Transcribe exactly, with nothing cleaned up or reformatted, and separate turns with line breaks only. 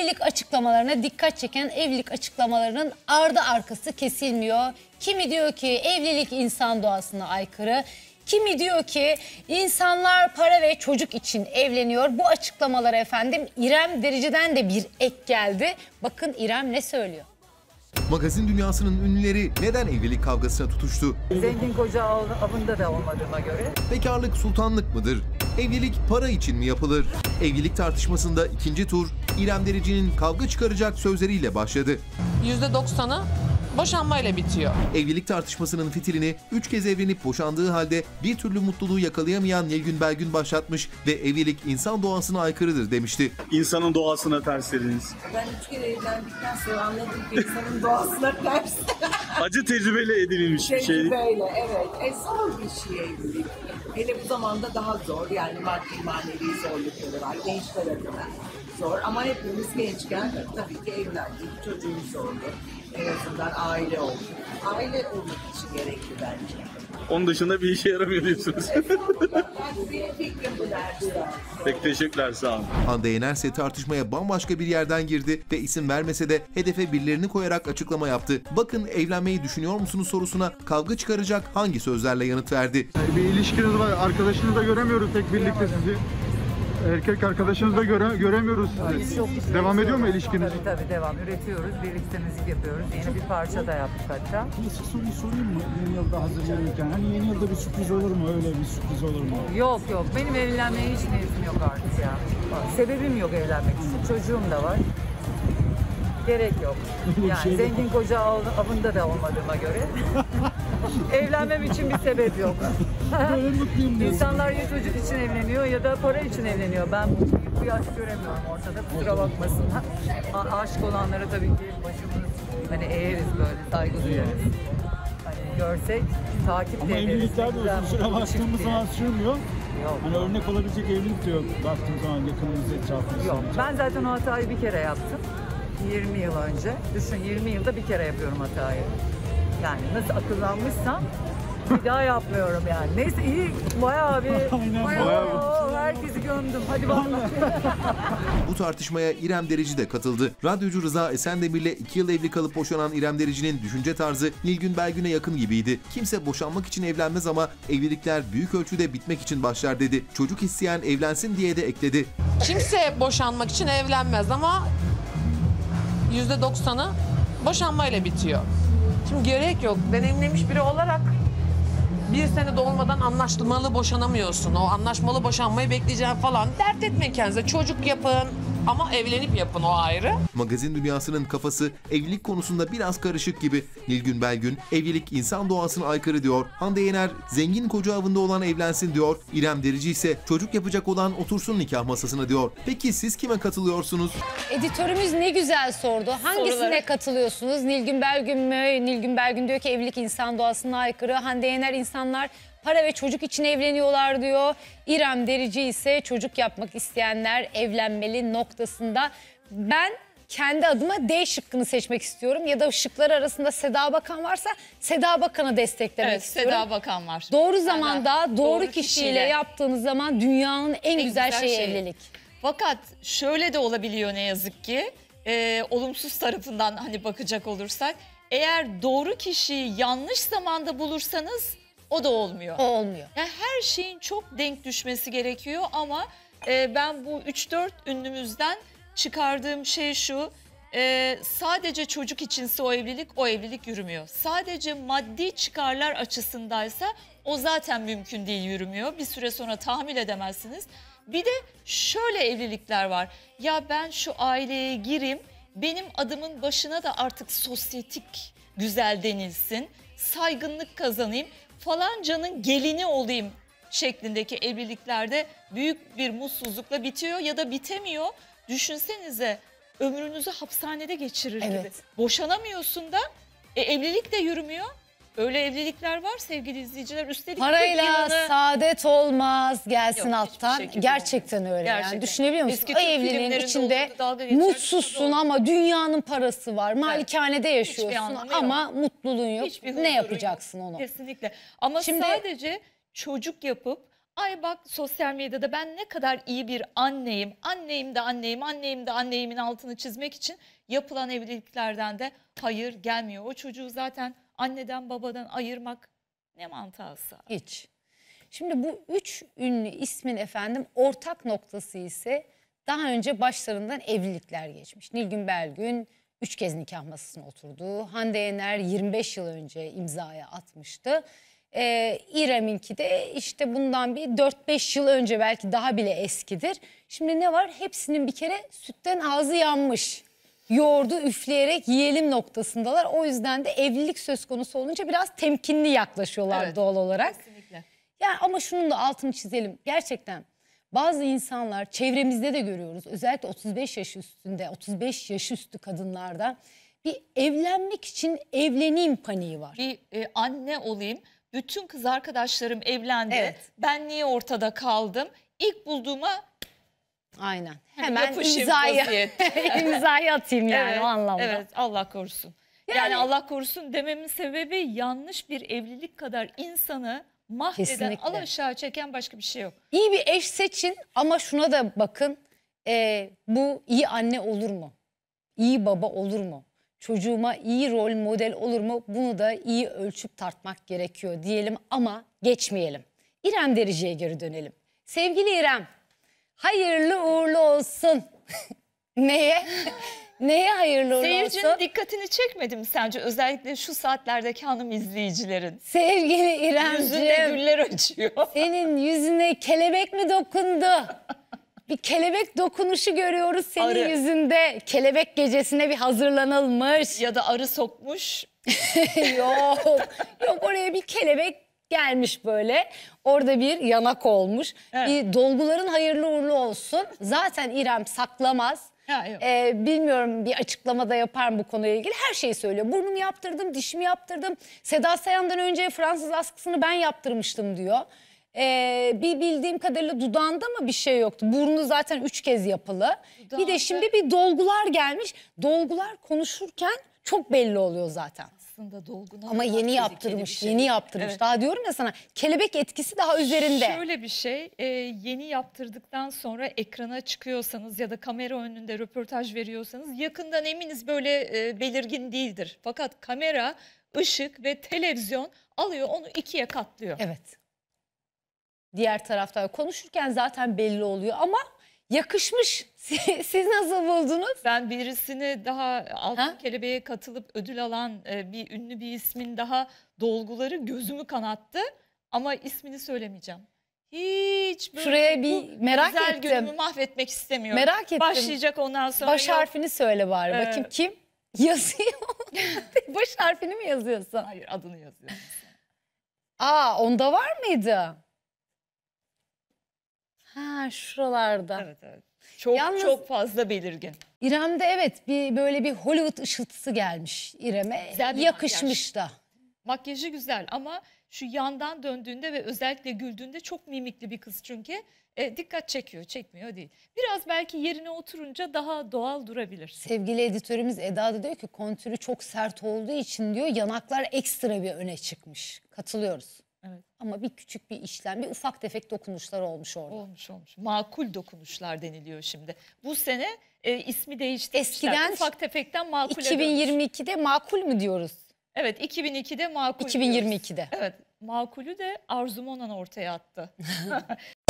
Evlilik açıklamalarına dikkat çeken evlilik açıklamalarının ardı arkası kesilmiyor. Kimi diyor ki evlilik insan doğasına aykırı. Kimi diyor ki insanlar para ve çocuk için evleniyor. Bu açıklamalara efendim İrem Derici'den de bir ek geldi. Bakın İrem ne söylüyor?
Magazin dünyasının ünlüleri neden evlilik kavgasına tutuştu?
Zengin koca avında da olmadığıma göre.
Bekarlık sultanlık mıdır? Evlilik para için mi yapılır? Evlilik tartışmasında ikinci tur İrem Derici'nin kavga çıkaracak sözleriyle başladı.
yüzde doksanı boşanmayla bitiyor.
Evlilik tartışmasının fitilini üç kez evlenip boşandığı halde bir türlü mutluluğu yakalayamayan Nilgün Belgün başlatmış ve evlilik insan doğasına aykırıdır demişti.
İnsanın doğasına ters dediniz.
Ben üç kere evlendikten sonra anladım ki insanın doğasına ters.
Acı tecrübeyle edinilmiş bir şey.
Tecrübeyle, evet. E, zor bir şey evlilik. Hele bu zamanda daha zor. Yani maddi manevi zorlukları var. Gençler adına zor. Ama hepimiz gençken tabii ki evlendik. Çocuğumuz oldu. En azından aile oldu. Aile olmak için gerekli bence.
Onun dışında bir işe yaramıyor diyorsunuz.
Ben benim fikrim bu derdi.
Peki teşekkürler, sağ olun.
Hande Yener ise tartışmaya bambaşka bir yerden girdi ve isim vermese de hedefe birilerini koyarak açıklama yaptı. Bakın evlenmeyi düşünüyor musunuz sorusuna kavga çıkaracak hangi sözlerle yanıt verdi.
Bir ilişkiniz var, arkadaşınızı da göremiyoruz tek birlikte sizi. Erkek arkadaşınızı da göre, göremiyoruz sizi.
Çok
Devam ediyor mu ilişkiniz?
Tabii tabii devam. Üretiyoruz, birlikte müzik yapıyoruz. Yeni bir parça da yaptık hatta.
Bir soruyu sorayım mı? Yeni yılda hazırlanırken. Hani yeni yılda bir sürpriz olur mu? Öyle bir sürpriz olur mu?
Yok yok. Benim evlenmeye hiç niyetim yok artık ya. Sebebim yok evlenmek için. Çocuğum da var. Gerek yok. Yani zengin koca avında da olmadığıma göre evlenmem için bir sebep yok.
Böyle mutluyum diyorsun.
İnsanlar ya çocuk için evleniyor ya da para için evleniyor. Ben bu, bu yaş göremiyorum ortada. Kusura bakmasınlar. A- aşık olanlara tabii ki başımız hani eğeriz böyle, saygı duyarız. Hani görsek takip
Ama
de ederiz.
evlilikler de
Güzel,
uzun süre
mutlu
baktığımız
çift
zaman
diye.
sürmüyor.
Yok.
Hani örnek olabilecek evlilik de yok. Baktığım zaman yakınımız etrafımızda.
Yok. Ben zaten o hatayı bir kere yaptım. yirmi yıl önce. Düşün yirmi yılda bir kere yapıyorum hatayı. Yani nasıl akıllanmışsam bir daha yapmıyorum yani. Neyse iyi bayağı bir
Aynen,
bayağı,
bayağı
Oo, herkesi gömdüm. Hadi bakalım.
Bu tartışmaya İrem Derici de katıldı. Radyocu Rıza Esendemir'le iki yıl evli kalıp boşanan İrem Derici'nin düşünce tarzı Nilgün Belgün'e yakın gibiydi. Kimse boşanmak için evlenmez ama evlilikler büyük ölçüde bitmek için başlar dedi. Çocuk isteyen evlensin diye de ekledi.
Kimse boşanmak için evlenmez ama yüzde doksanı boşanmayla bitiyor. Şimdi gerek yok. Deneyimlemiş biri olarak bir sene dolmadan anlaşmalı boşanamıyorsun. O anlaşmalı boşanmayı bekleyeceğim falan. Dert etmeyin kendinize. Çocuk yapın ama evlenip yapın, o ayrı.
Magazin dünyasının kafası evlilik konusunda biraz karışık gibi. Nilgün Belgün evlilik insan doğasına aykırı diyor. Hande Yener zengin koca avında olan evlensin diyor. İrem Derici ise çocuk yapacak olan otursun nikah masasına diyor. Peki siz kime katılıyorsunuz?
Editörümüz ne güzel sordu. Hangisine
Soruları.
katılıyorsunuz? Nilgün Belgün mü? Nilgün Belgün diyor ki evlilik insan doğasına aykırı. Hande Yener insanlar para ve çocuk için evleniyorlar diyor. İrem Derici ise çocuk yapmak isteyenler evlenmeli noktasında. Ben kendi adıma D şıkkını seçmek istiyorum. Ya da şıklar arasında Seda Bakan varsa Seda Bakan'ı desteklemek
Evet,
istiyorum.
Seda Bakan var.
Doğru zamanda doğru,
doğru
kişiyle,
kişiyle
yaptığınız zaman dünyanın en,
En
güzel,
güzel
şeyi
şey.
evlilik.
Fakat şöyle de olabiliyor ne yazık ki. Ee, olumsuz tarafından hani bakacak olursak. Eğer doğru kişiyi yanlış zamanda bulursanız o da olmuyor.
O olmuyor.
Yani her şeyin çok denk düşmesi gerekiyor ama e, ben bu üç dört ünlümüzden çıkardığım şey şu. E, sadece çocuk içinse o evlilik, o evlilik yürümüyor. Sadece maddi çıkarlar açısındaysa o zaten mümkün değil, yürümüyor. Bir süre sonra tahammül edemezsiniz. Bir de şöyle evlilikler var. Ya ben şu aileye gireyim, benim adımın başına da artık sosyetik güzel denilsin, saygınlık kazanayım, falancanın gelini olayım şeklindeki evliliklerde büyük bir mutsuzlukla bitiyor ya da bitemiyor. Düşünsenize, ömrünüzü hapishanede geçirir
Evet.
gibi. Boşanamıyorsun da e, evlilik de yürümüyor. Öyle evlilikler var sevgili izleyiciler. Üstelik
Parayla
kırk yılını...
saadet olmaz gelsin
Yok,
alttan.
hiçbir şekilde
Gerçekten öyle
Gerçekten.
yani. Düşünebiliyor musun?
Eski
O
Türk
evliliğin
filmlerinde
içinde
olduğu dalga geçer,
mutsuzsun
doğru.
ama dünyanın parası var. Malikanede yaşıyorsun
anlamı yok.
ama mutluluğun yok.
Hiçbir
Ne
huzurun
yapacaksın
yok.
onu?
Kesinlikle. Ama
Şimdi-
sadece çocuk yapıp Ay bak sosyal medyada ben ne kadar iyi bir anneyim, anneyim de anneyim, anneyim de anneyimin altını çizmek için yapılan evliliklerden de hayır gelmiyor. O çocuğu zaten anneden babadan ayırmak ne mantığı sağ.
Hiç. Şimdi bu üç ünlü ismin efendim ortak noktası ise daha önce başlarından evlilikler geçmiş. Nilgün Belgün üç kez nikah masasına oturdu. Hande Yener yirmi beş yıl önce imzaya atmıştı. Ee, İrem'inki de işte bundan bir dört beş yıl önce, belki daha bile eskidir. Şimdi ne var? Hepsinin bir kere sütten ağzı yanmış. Yoğurdu üfleyerek yiyelim noktasındalar. O yüzden de evlilik söz konusu olunca biraz temkinli yaklaşıyorlar
Evet,
doğal olarak.
Kesinlikle.
Yani ama şunun da altını çizelim. Gerçekten bazı insanlar, çevremizde de görüyoruz. Özellikle otuz beş yaş üstünde, otuz beş yaş üstü kadınlarda bir evlenmek için evleneyim paniği var.
Bir e, anne olayım. Bütün kız arkadaşlarım evlendi.
Evet.
Ben niye ortada kaldım? İlk bulduğuma
Aynen.
Hani
Hemen
yapışayım
imzayı,
vaziyette.
imzayı atayım yani
evet,
o anlamda.
Evet, Allah korusun. Yani,
Yani-
Allah korusun dememin sebebi yanlış bir evlilik kadar insanı mahveden,
Kesinlikle.
alaşağı çeken başka bir şey yok.
İyi bir eş seçin ama şuna da bakın. Ee, bu iyi anne olur mu? İyi baba olur mu? Çocuğuma iyi rol model olur mu? Bunu da iyi ölçüp tartmak gerekiyor diyelim ama geçmeyelim. İrem Derici'ye geri dönelim. Sevgili İrem, hayırlı uğurlu olsun. Neye? Neye hayırlı uğurlu
Seyircinin
olsun?
dikkatini çekmedi mi sence? Özellikle şu saatlerdeki hanım izleyicilerin.
Sevgili
Yüzünde
İremciğim,
güller açıyor.
senin yüzüne kelebek mi dokundu? Bir kelebek dokunuşu görüyoruz senin
Arı.
yüzünde. Kelebek gecesine bir hazırlanılmış.
Ya da arı sokmuş.
Yok. Yok, oraya bir kelebek gelmiş böyle. Orada bir yanak olmuş.
Evet.
Bir dolguların hayırlı uğurlu olsun. Zaten İrem saklamaz.
Ha, yok.
Ee, bilmiyorum, bir açıklama da yapar mı bu konuyla ilgili? Her şeyi söylüyor. Burnumu yaptırdım, dişimi yaptırdım. Seda Sayan'dan önce Fransız askısını ben yaptırmıştım diyor. Ee, bir bildiğim kadarıyla dudağında mı bir şey yoktu? Burnu zaten üç kez yapılı. Bir de
Dudağında-
şimdi bir dolgular gelmiş. Dolgular konuşurken çok belli oluyor zaten.
Aslında dolguna
Ama
daha
yeni
tehlikeli
yaptırmış,
bir şey.
yeni yaptırmış.
Evet.
Daha diyorum ya sana, kelebek etkisi daha üzerinde.
Şöyle bir şey, e, yeni yaptırdıktan sonra ekrana çıkıyorsanız ya da kamera önünde röportaj veriyorsanız yakından eminiz böyle e, belirgin değildir. Fakat kamera, ışık ve televizyon alıyor onu ikiye katlıyor.
Evet. Diğer tarafta konuşurken zaten belli oluyor ama yakışmış. Siz nasıl buldunuz?
Ben birisini daha altın
Ha?
kelebeğe katılıp ödül alan e, bir ünlü bir ismin daha dolguları gözümü kanattı ama ismini söylemeyeceğim. Hiç böyle
Şuraya
bu
bir merak
güzel
ettim.
günümü mahvetmek istemiyorum.
Merak ettim.
Başlayacak ondan sonra.
Baş
yok.
harfini söyle bari.
Ee,
Bakayım kim? Yazıyor. Baş harfini mi yazıyorsun?
Hayır, adını yazıyorum.
Aa, onda var mıydı? Ha, şuralarda.
Evet evet. Çok
Yalnız-
çok fazla belirgin.
İrem'de evet bir böyle bir Hollywood ışıltısı gelmiş İrem'e.
Güzel bir
Yakışmış da.
Makyajı güzel ama şu yandan döndüğünde ve özellikle güldüğünde çok mimikli bir kız çünkü. E, dikkat çekiyor, çekmiyor değil. Biraz belki yerine oturunca daha doğal durabilir.
Sevgili editörümüz Eda da diyor ki kontürü çok sert olduğu için diyor yanaklar ekstra bir öne çıkmış. Katılıyoruz.
Evet.
Ama bir küçük bir işlem, bir ufak tefek dokunuşlar olmuş orada.
Olmuş olmuş. Makul dokunuşlar deniliyor şimdi. Bu sene e, ismi değiştirmişler.
Eskiden
ufak tefekten makule
iki bin yirmi ikide makul mü diyoruz?
dönmüş. Evet, iki bin ikide makul
iki bin yirmi
diyoruz.
ikide.
Evet, makulü de Arzu Monan ortaya attı.